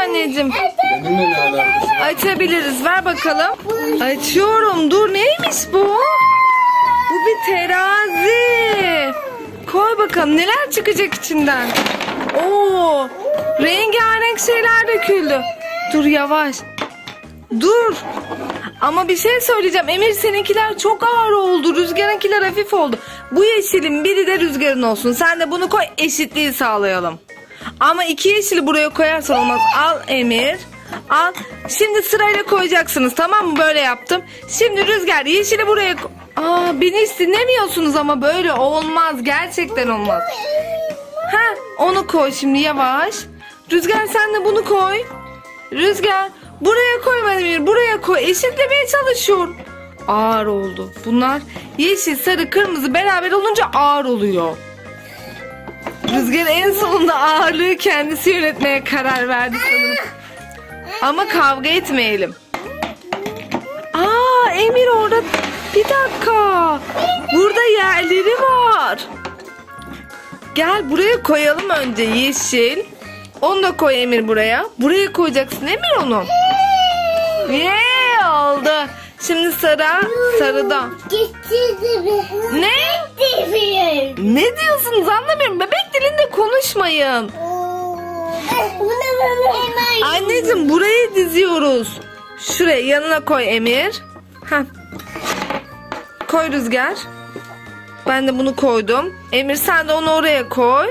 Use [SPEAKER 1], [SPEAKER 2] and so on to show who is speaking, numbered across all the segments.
[SPEAKER 1] anneciğim.
[SPEAKER 2] Benimle ne alakası var?
[SPEAKER 1] Açabiliriz. Ver bakalım. Açıyorum. Dur, neymiş bu? Bu bir terazi. Koy bakalım. Neler çıkacak içinden? Oo, rengarenk şeyler döküldü. Dur yavaş. Dur. Ama bir şey söyleyeceğim. Emir, seninkiler çok ağır oldu. Rüzgarınkiler hafif oldu. Bu yeşilin biri de Rüzgar'ın olsun. Sen de bunu koy, eşitliği sağlayalım. Ama iki yeşili buraya koyarsan olmaz. Al Emir. Al. Şimdi sırayla koyacaksınız, tamam mı? Böyle yaptım. Şimdi Rüzgar yeşili buraya koy. Beni hiç dinlemiyorsunuz ama böyle olmaz. Gerçekten olmaz. Onu koy şimdi yavaş. Rüzgar sen de bunu koy. Rüzgar buraya koyma Emir. Buraya koy. Eşitlemeye çalışıyor. Ağır oldu. Bunlar yeşil, sarı, kırmızı beraber olunca ağır oluyor. Rüzgar en sonunda ağırlığı kendisi yönetmeye karar verdi sanırım. Ama kavga etmeyelim. Emir orada. Bir dakika. Burada yerleri var. Gel buraya koyalım önce yeşil. Onu da koy Emir buraya. Buraya koyacaksın Emir onu. Oldu. Şimdi sarıda. Ne? Ne diyorsunuz, anlamıyorum. Bebek dilinde konuşmayın. Anneciğim burayı diziyoruz. Şuraya yanına koy Emir. Koy Rüzgar. Ben de bunu koydum. Emir sen de onu oraya koy.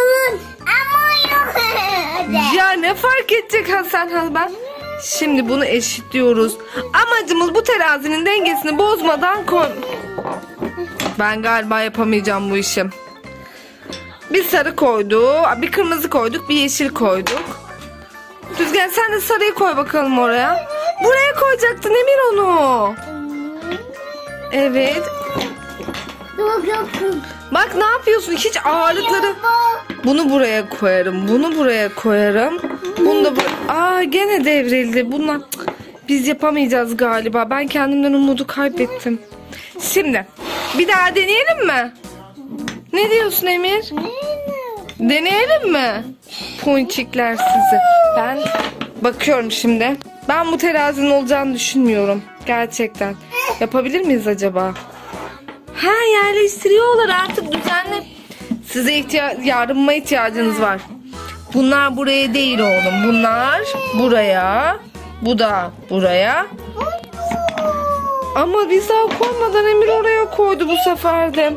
[SPEAKER 1] Ya ne fark edecek Hasan? Ben. Şimdi bunu eşitliyoruz. Amacımız bu terazinin dengesini bozmadan koy. Ben galiba yapamayacağım bu işi. Bir sarı koyduk, bir kırmızı koyduk, bir yeşil koyduk. Rüzgar sen de sarıyı koy bakalım oraya. Buraya koyacaktın Emir onu. Evet. Bak ne yapıyorsun? Hiç ağırlıkları. Bunu buraya koyarım. Bunu buraya koyarım. Bunu da buraya. Gene devrildi. Bunlar biz yapamayacağız galiba. Ben kendimden umudu kaybettim. Şimdi bir daha deneyelim mi? Ne diyorsun Emir? Deneyelim mi? Ponçikler sizi. Ben bakıyorum şimdi. Ben bu terazinin olacağını düşünmüyorum. Gerçekten. Yapabilir miyiz acaba? Yerleştiriyorlar artık düzenli. Size yardıma ihtiyacınız var. Bunlar buraya değil oğlum. Bunlar buraya. Bu da buraya. Ama biz daha koymadan Emir oraya koydu bu sefer de.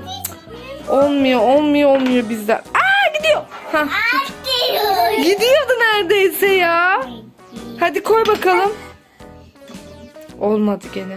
[SPEAKER 1] Olmuyor bizden. Gidiyor. Gidiyordu neredeyse ya. Hadi koy bakalım. Olmadı gene.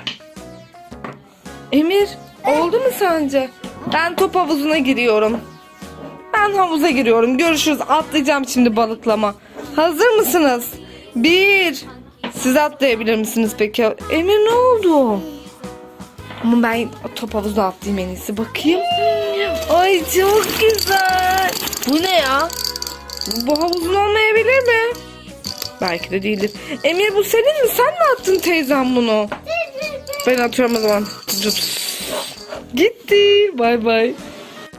[SPEAKER 1] Emir, oldu mu sence? Ben top havuzuna giriyorum. Ben havuza giriyorum. Görüşürüz. Atlayacağım şimdi balıklama. Hazır mısınız? 1. Siz atlayabilir misiniz peki? Emir ne oldu? Ama ben top havuzuna atlayayım en iyisi. Bakayım. Ay çok güzel. Bu ne ya? Bu havuzun olmayabilir mi? Belki de değildir. Emir bu senin mi? Sen mi attın teyzem bunu? Ben atıyorum o zaman. Gitti. Bay bay.